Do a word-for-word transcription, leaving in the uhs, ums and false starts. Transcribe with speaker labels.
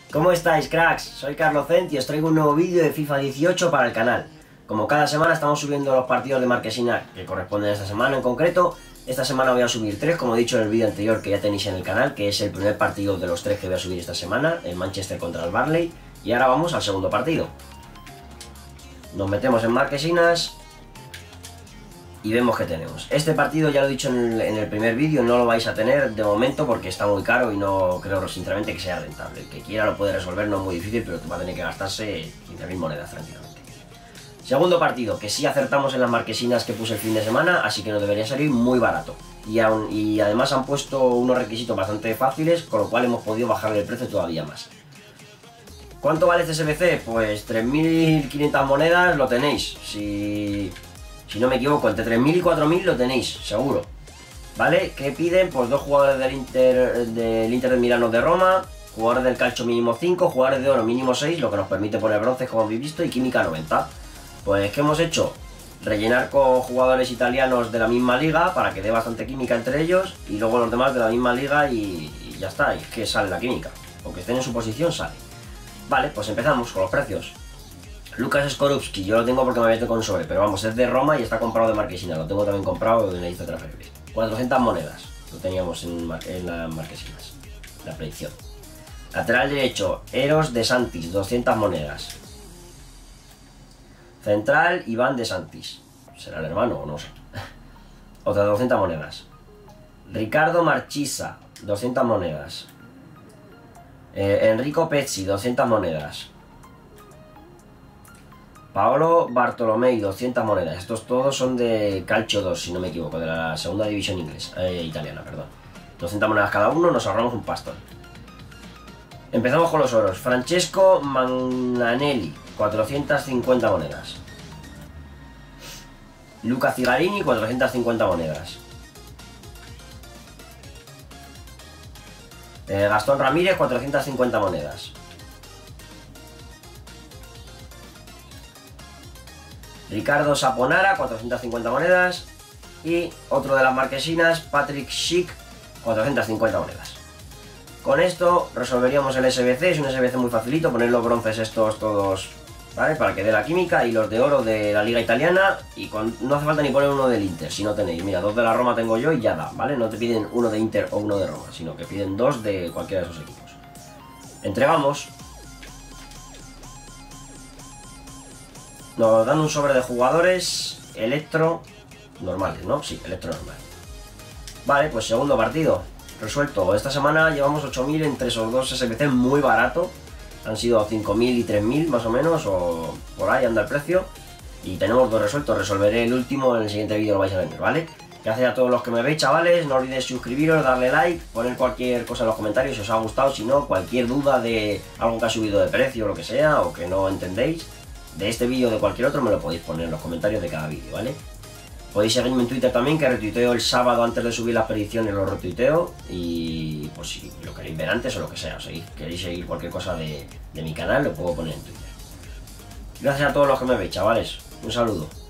Speaker 1: ¿Cómo estáis, cracks? Soy Carlos Cent y os traigo un nuevo vídeo de FIFA dieciocho para el canal. Como cada semana estamos subiendo los partidos de Marquesina que corresponden a esta semana en concreto. Esta semana voy a subir tres, como he dicho en el vídeo anterior que ya tenéis en el canal, que es el primer partido de los tres que voy a subir esta semana, el Manchester contra el Burnley. Y ahora vamos al segundo partido. Nos metemos en Marquesinas y vemos que tenemos. Este partido, ya lo he dicho en el, en el primer vídeo, no lo vais a tener de momento porque está muy caro y no creo sinceramente que sea rentable. El que quiera lo puede resolver, no es muy difícil, pero va a tener que gastarse quince mil monedas tranquilamente. Segundo partido, que sí acertamos en las marquesinas que puse el fin de semana, así que nos debería salir muy barato. Y, aun, y además han puesto unos requisitos bastante fáciles, con lo cual hemos podido bajarle el precio todavía más. ¿Cuánto vale este S B C? Pues tres mil quinientas monedas lo tenéis. Si, si no me equivoco, entre tres mil y cuatro mil lo tenéis, seguro. ¿Vale? ¿Qué piden? Pues dos jugadores del Inter, del Inter de Milano de Roma, jugadores del calcio mínimo cinco, jugadores de oro mínimo seis, lo que nos permite poner bronces como habéis visto, y química noventa. Pues, ¿qué hemos hecho? Rellenar con jugadores italianos de la misma liga para que dé bastante química entre ellos, y luego los demás de la misma liga y, y ya está, y es que sale la química. Aunque estén en su posición, sale. Vale, pues empezamos con los precios. Lucas Skorupski, yo lo tengo porque me meto con sobre, pero vamos, es de Roma y está comprado de Marquesina, lo tengo también comprado en la lista de transferibles. cuatrocientas monedas, lo teníamos en, en las Marquesinas, la predicción. Lateral derecho, Eros de Santis, doscientas monedas. Central, Iván de Santis, será el hermano o no sé. Otras doscientas monedas. Ricardo Marchisa, doscientas monedas. Eh, Enrico Pezzi, doscientas monedas. Paolo Bartolomei, doscientas monedas. Estos todos son de Calcio dos, si no me equivoco, de la segunda división inglesa, eh, italiana, perdón. doscientas monedas cada uno, nos ahorramos un pastón. Empezamos con los oros. Francesco Magnanelli, cuatrocientas cincuenta monedas. Luca Zigarini, cuatrocientas cincuenta monedas. Eh, Gastón Ramírez, cuatrocientas cincuenta monedas. Ricardo Saponara, cuatrocientas cincuenta monedas. Y otro de las marquesinas, Patrick Schick, cuatrocientas cincuenta monedas. Con esto resolveríamos el S B C, es un S B C muy facilito, poner los bronces estos todos, ¿vale? Para que dé la química, y los de oro de la liga italiana, y con, no hace falta ni poner uno del Inter, si no tenéis. Mira, dos de la Roma tengo yo y ya da, ¿vale? No te piden uno de Inter o uno de Roma, sino que piden dos de cualquiera de esos equipos. Entregamos. Nos dan un sobre de jugadores electro normales, ¿no? Sí, electro normal. Vale, pues segundo partido resuelto. Esta semana llevamos ocho mil entre esos dos S B C muy barato. Han sido cinco mil y tres mil más o menos, o por ahí anda el precio. Y tenemos dos resueltos. Resolveré el último en el siguiente vídeo, lo vais a ver, ¿vale? Gracias a todos los que me veis, chavales. No olvidéis suscribiros, darle like, poner cualquier cosa en los comentarios si os ha gustado. Si no, cualquier duda de algo que ha subido de precio o lo que sea, o que no entendéis de este vídeo o de cualquier otro, me lo podéis poner en los comentarios de cada vídeo, ¿vale? Podéis seguirme en Twitter también, que retuiteo el sábado antes de subir las predicciones, lo retuiteo. Y pues si lo queréis ver antes o lo que sea, o si queréis seguir cualquier cosa de, de mi canal, lo puedo poner en Twitter. Gracias a todos los que me veis, chavales. Un saludo.